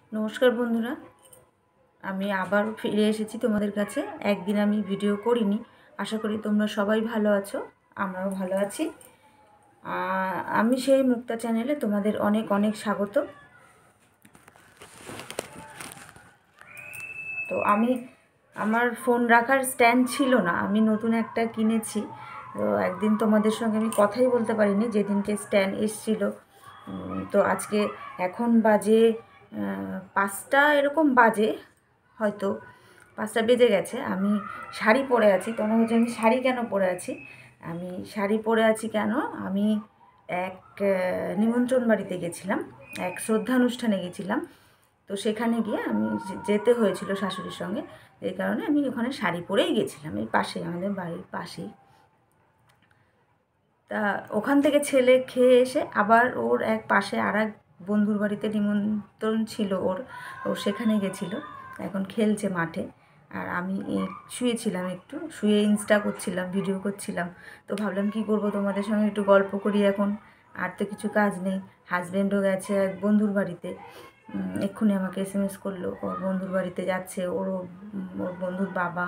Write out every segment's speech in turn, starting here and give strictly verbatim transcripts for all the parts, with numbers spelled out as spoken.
নমস্কার বন্ধুরা, আমি আবার ফিরে এসেছি তোমাদের কাছে। একদিন আমি ভিডিও করিনি, আশা করি তোমরা সবাই ভালো আছো, আমরাও ভালো আছি। আমি সেই মুক্তা চ্যানেলে তোমাদের অনেক অনেক স্বাগত। তো আমি আমার ফোন রাখার স্ট্যান্ড ছিল না, আমি নতুন একটা কিনেছি। তো একদিন তোমাদের সঙ্গে আমি কথাই বলতে পারিনি যেদিনকে স্ট্যান্ড এসছিল। তো আজকে এখন বাজে পাঁচটা এরকম বাজে, হয়তো পাঁচটা বেজে গেছে। আমি শাড়ি পরে আছি। তোমরা হচ্ছে আমি শাড়ি কেন পরে আছি আমি শাড়ি পরে আছি কেন আমি এক নিমন্ত্রণ বাড়িতে গেছিলাম, এক শ্রদ্ধানুষ্ঠানে গেছিলাম। তো সেখানে গিয়ে আমি যেতে হয়েছিল শাশুড়ির সঙ্গে, এই কারণে আমি ওখানে শাড়ি পরেই গেছিলাম। এই পাশেই, আমাদের বাড়ির পাশেই। তা ওখান থেকে ছেলে খেয়ে এসে আবার ওর এক পাশে আর এক বন্ধুর বাড়িতে নিমন্ত্রণ ছিল ওর, ও সেখানে গেছিলো, এখন খেলছে মাঠে। আর আমি শুয়েছিলাম, একটু শুয়ে ইনস্টা করছিলাম, ভিডিও করছিলাম। তো ভাবলাম কি করব, তোমাদের সঙ্গে একটু গল্প করি এখন, আর তো কিছু কাজ নেই। হাজব্যান্ডও গেছে এক বন্ধুর বাড়িতে, এক্ষুনি আমাকে এস এম এস করলো ওর বন্ধুর বাড়িতে যাচ্ছে। ওর ওর বন্ধুর বাবা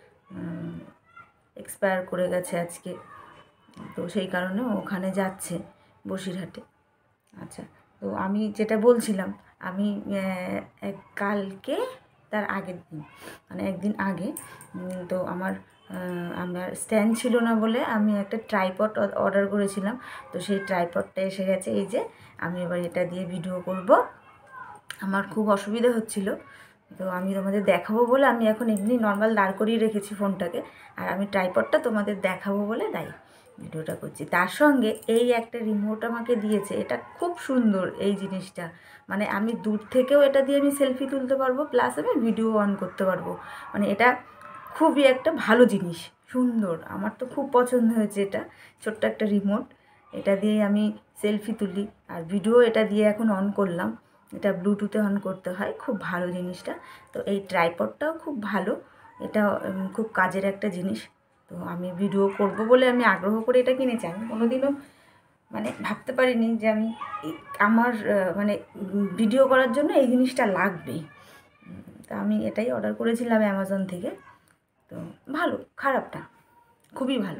এক্সপায়ার করে গেছে আজকে, তো সেই কারণে ওখানে যাচ্ছে বসিরহাটে। আচ্ছা, তো আমি যেটা বলছিলাম, আমি এক কালকে তার আগের দিন, মানে একদিন আগে, তো আমার আমার স্ট্যান্ড ছিল না বলে আমি একটা ট্রাইপড অর্ডার করেছিলাম। তো সেই ট্রাইপডটা এসে গেছে, এই যে আমি এবার এটা দিয়ে ভিডিও করব। আমার খুব অসুবিধা হচ্ছিল, তো আমি তোমাদের দেখাবো বলে আমি এখন এমনি নর্মাল দাঁড় করিয়ে রেখেছি ফোনটাকে, আর আমি ট্রাইপডটা তোমাদের দেখাবো বলে তাই ভিডিওটা করছি। তার সঙ্গে এই একটা রিমোট আমাকে দিয়েছে, এটা খুব সুন্দর এই জিনিসটা। মানে আমি দূর থেকেও এটা দিয়ে আমি সেলফি তুলতে পারবো, প্লাস আমি ভিডিও অন করতে পারবো। মানে এটা খুবই একটা ভালো জিনিস, সুন্দর। আমার তো খুব পছন্দ হয়েছে এটা, ছোট্ট একটা রিমোট। এটা দিয়ে আমি সেলফি তুলি আর ভিডিও এটা দিয়ে এখন অন করলাম। এটা ব্লুটুথে অন করতে হয়, খুব ভালো জিনিসটা। তো এই ট্রাইপডটাও খুব ভালো, এটা খুব কাজের একটা জিনিস। তো আমি ভিডিও করব বলে আমি আগ্রহ করে এটা কিনেছি। আমি কোনোদিনও মানে ভাবতে পারিনি যে আমি আমার মানে ভিডিও করার জন্য এই জিনিসটা লাগবে। তা আমি এটাই অর্ডার করেছিলাম অ্যামাজন থেকে। তো ভালো, খারাপটা খুবই ভালো।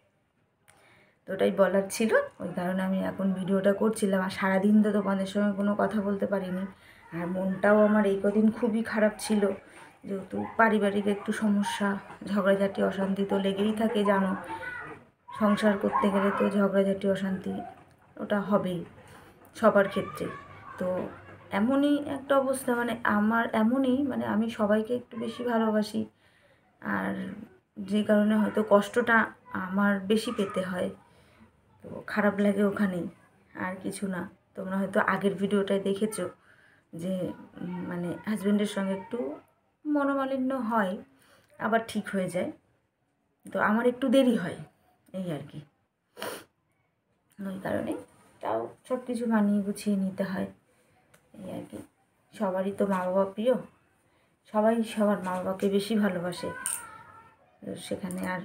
তো ওটাই বলার ছিল, ওই কারণে আমি এখন ভিডিওটা করছিলাম। আর সারাদিন তো তোমাদের সঙ্গে কোনো কথা বলতে পারিনি, আর মনটাও আমার এই কদিন খুবই খারাপ ছিল, যেহেতু পারিবারিক একটু সমস্যা, ঝগড়াঝাটি অশান্তি তো লেগেই থাকে, জানো সংসার করতে গেলে তো ঝগড়াঝাটি অশান্তি ওটা হবেই সবার ক্ষেত্রে। তো এমনই একটা অবস্থা, মানে আমার এমনই, মানে আমি সবাইকে একটু বেশি ভালোবাসি, আর যে কারণে হয়তো কষ্টটা আমার বেশি পেতে হয়। তো খারাপ লাগে ওখানেই, আর কিছু না। তোমরা হয়তো আগের ভিডিওটায় দেখেছো যে মানে হাজব্যান্ডের সঙ্গে একটু মনোমালিন্য হয়, আবার ঠিক হয়ে যায়। তো আমার একটু দেরি হয়, এই আর কি। ওই কারণে তাও সব কিছু মানিয়ে গুছিয়ে নিতে হয়, এই আর কি। সবারই তো মা বাবা প্রিয়, সবাই সবার মা বাবাকে বেশি ভালোবাসে। সেখানে আর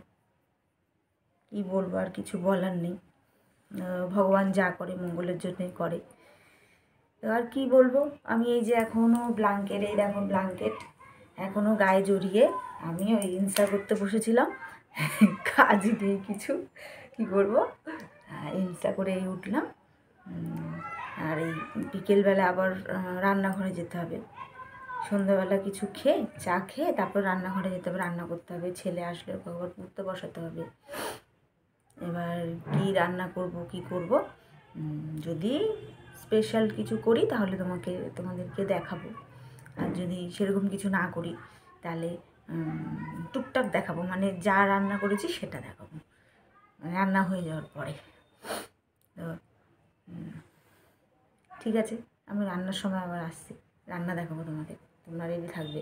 কি বলবো, আর কিছু বলার নেই। ভগবান যা করে মঙ্গলের জন্যই করে। তো আর কি বলবো, আমি এই যে এখনও ব্ল্যাঙ্কেট, এই দেখো ব্ল্যাঙ্কেট এখনও গায়ে জড়িয়ে আমি ওই ইনস্টা করতে বসেছিলাম। কাজই নেই কিছু, কী করবো, ইনস্টা করেই উঠলাম। আর এই বিকেলবেলা আবার রান্নাঘরে যেতে হবে। সন্ধ্যাবেলা কিছু খেয়ে, চা খেয়ে তারপর রান্নাঘরে যেতে হবে, রান্না করতে হবে। ছেলে আসলে আবার পড়তে বসাতে হবে। এবার কি রান্না করব কি করব, যদি স্পেশাল কিছু করি তাহলে তোমাকে তোমাদেরকে দেখাবো, আর যদি সেরকম কিছু না করি তাহলে টুকটাক দেখাবো, মানে যা রান্না করেছি সেটা দেখাবো রান্না হয়ে যাওয়ার পরে। তো ঠিক আছে, আমি রান্নার সময় আবার আসছি, রান্না দেখাবো তোমাদের, তোমরা রেডি থাকবে।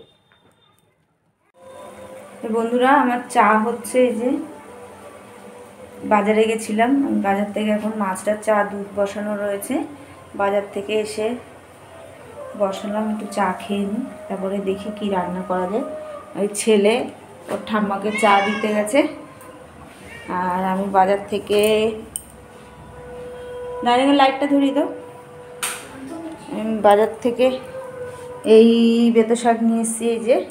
বন্ধুরা, আমার চা হচ্ছে, এই যে বাজারে গেছিলাম, বাজার থেকে এখন মাছটার চা দুধ বসানো রয়েছে, বাজার থেকে এসে বসালাম, একটু চা খেয়ে নিই, তারপরে দেখি কি রান্না করা যায়। ওই ছেলে ওর ঠাম্মাকে চা দিতে গেছে, আর আমি বাজার থেকে ডাইনিংয়ের লাইটটা ধরিয়ে দাও। বাজার থেকে এই বেতো শাক নিয়ে এসেছি, এই যে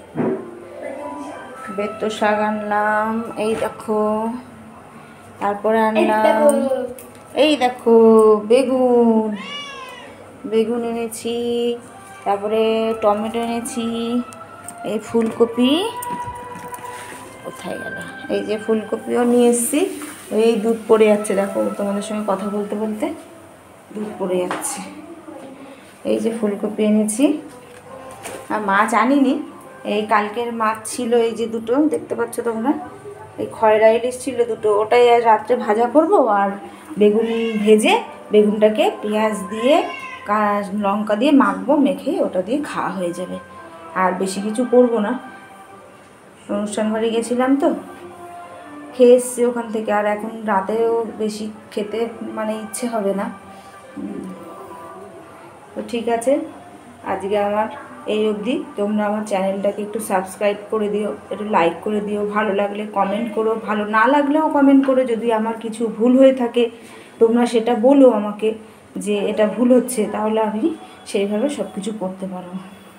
বেতো শাক আনলাম, এই দেখো। তারপরে আনলাম এই দেখো বেগুন, বেগুন এনেছি। তারপরে টমেটো এনেছি। এই ফুলকপি কোথায় গেল, এই যে ফুলকপিও নিয়ে এসেছি। এই দুধ পড়ে যাচ্ছে, দেখো তোমাদের সঙ্গে কথা বলতে বলতে দুধ পড়ে যাচ্ছে। এই যে ফুলকপি এনেছি, আর মাছ আনিনি, এই কালকের মাছ ছিল, এই যে দুটো দেখতে পাচ্ছ তোমরা, এই খয়রা ইলিশ ছিল দুটো, ওটাই আজ রাত্রে ভাজা করব। আর বেগুন ভেজে বেগুনটাকে পেঁয়াজ দিয়ে লঙ্কা দিয়ে মাখবো, মেখে ওটা দিয়ে খাওয়া হয়ে যাবে। আর বেশি কিছু করবো না, অনুষ্ঠান বাড়ি গেছিলাম তো, খেয়ে এসছি ওখান থেকে। আর এখন রাতেও বেশি খেতে মানে ইচ্ছে হবে না। তো ঠিক আছে, আজকে আমার এই অবধি। তোমরা আমার চ্যানেলটাকে একটু সাবস্ক্রাইব করে দিও, একটু লাইক করে দিও, ভালো লাগলে কমেন্ট করো, ভালো না লাগলেও কমেন্ট করো। যদি আমার কিছু ভুল হয়ে থাকে তোমরা সেটা বলো আমাকে, যে এটা ভুল হচ্ছে, তাহলে আমি সেইভাবে সব কিছু করতে পারবো।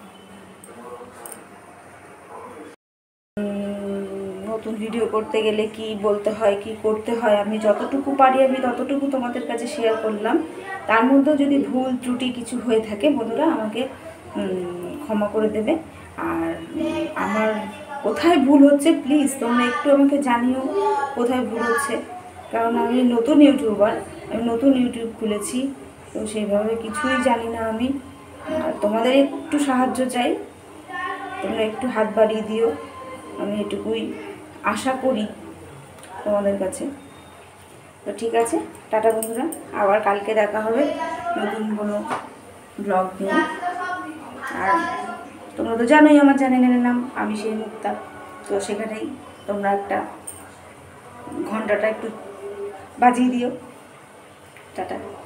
নতুন ভিডিও করতে গেলে কি বলতে হয়, কি করতে হয়, আমি যতটুকু পারি আমি ততটুকু তোমাদের কাছে শেয়ার করলাম। তার মধ্যেও যদি ভুল ত্রুটি কিছু হয়ে থাকে বন্ধুরা আমাকে ক্ষমা করে দেবে। আর আমার কোথায় ভুল হচ্ছে প্লিজ তোমরা একটু আমাকে জানিও কোথায় ভুল হচ্ছে, কারণ আমি নতুন ইউটিউবার, আমি নতুন ইউটিউব খুলেছি, তো সেইভাবে কিছুই জানি না আমি। আর তোমাদের একটু সাহায্য চাই, তোমরা একটু হাত বাড়িয়ে দিও, আমি এটুকুই আশা করি তোমাদের কাছে। তো ঠিক আছে, টাটা বন্ধুরা, আবার কালকে দেখা হবে নতুন কোনো ব্লগ নিয়ে। আর তোমরা তো জানোই আমার চ্যানেলের নাম আমি সেই মুক্তা, তো সেখানেই তোমরা একটা ঘন্টাটা একটু বাজিয়ে দিও। টাটা।